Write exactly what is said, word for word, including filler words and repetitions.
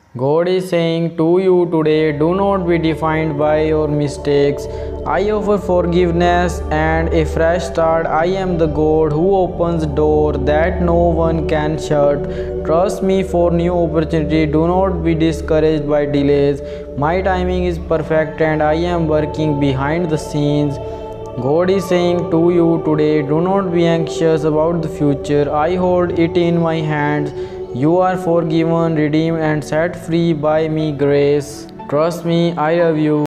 God is saying to you today, do not be defined by your mistakes. I offer forgiveness and a fresh start. I am the God who opens door that no one can shut. Trust me for new opportunity. Do not be discouraged by delays. My timing is perfect and I am working behind the scenes. God is saying to you today, do not be anxious about the future. I hold it in my hands. You are forgiven, redeemed, and set free by me grace. Trust me, I love you.